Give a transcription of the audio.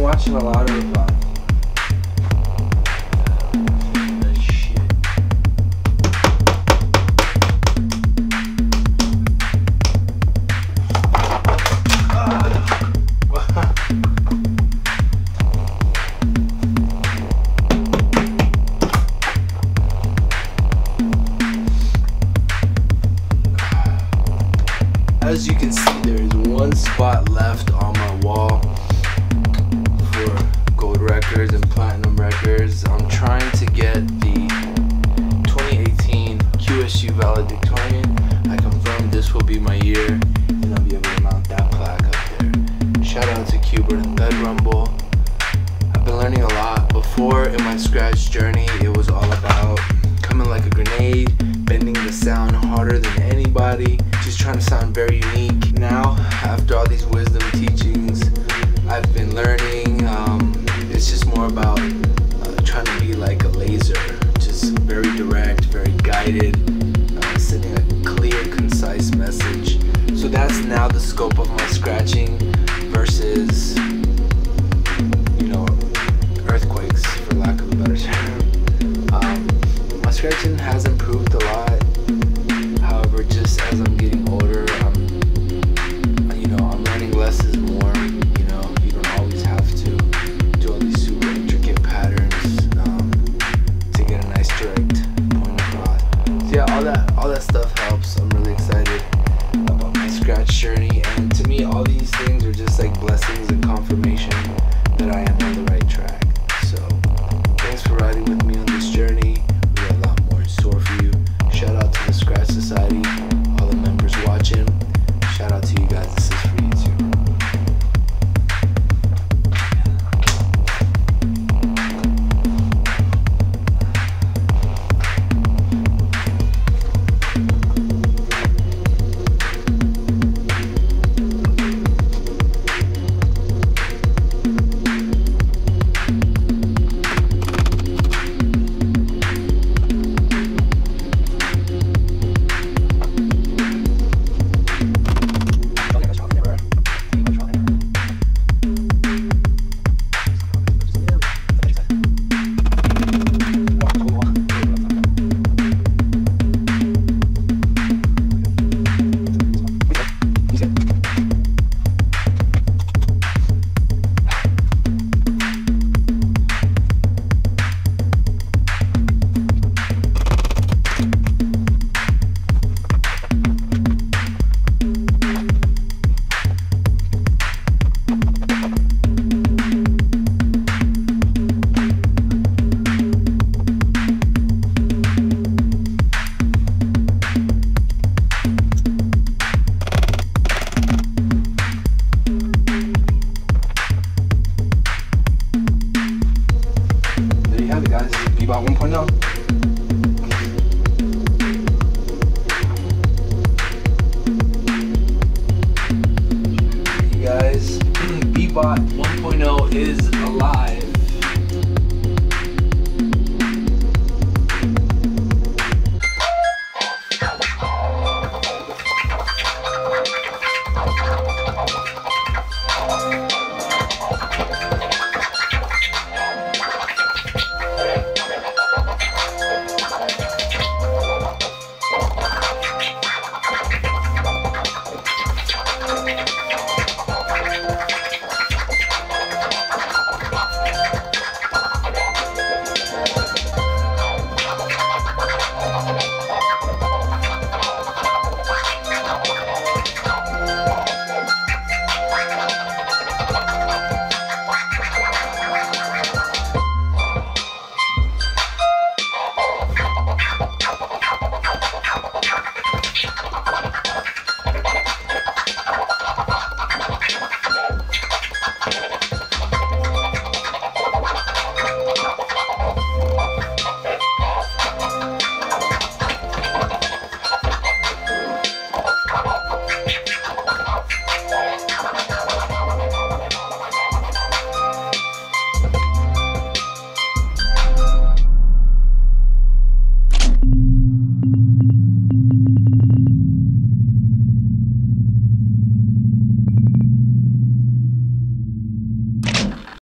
watching a lot of as you can see, there is one spot left on my wall for gold records and platinum records. I'm trying to get the 2018 QSU valedictorian. I confirmed this will be my year, and I'll be able to mount that plaque up there. Shout out to Bbot and Bed Rumble. I've been learning a lot. Before, in my Skratch journey, it was all about coming like a grenade, bending the sound harder than anybody, just trying to sound very unique. Now, after all these wisdom teachings I've been learning, it's just more about trying to be like a laser, just very direct, very guided, sending a clear, concise message. So that's now the scope of my scratching versus, you know, earthquakes, for lack of a better term. My scratching has improved a lot. However, just as I'm getting older, I'm learning less is more. You know, you don't always have to do all these super intricate patterns to get a nice direct point across. So yeah, all that stuff helps. I'm really excited about my Skratch journey, and to me, all these things are just like blessings and confirmation that I am on the right track. So thanks for riding with me on this journey. We got a lot more in store for you. Shout out to the Skratch Society, all the members watching. Shout out to you guys. This is for you too. Guys, this is Bbot 1.0. You guys, Bbot 1.0 is alive.